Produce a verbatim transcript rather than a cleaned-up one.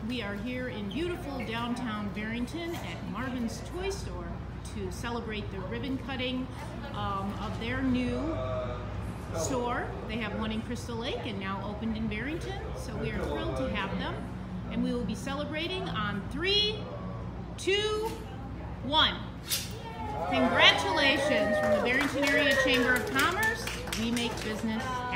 We are here in beautiful downtown Barrington at Marvin's Toy Store to celebrate the ribbon cutting um, of their new store. They have one in Crystal Lake and now opened in Barrington, so we are thrilled to have them. And we will be celebrating on three, two, one. Congratulations from the Barrington Area Chamber of Commerce. We make business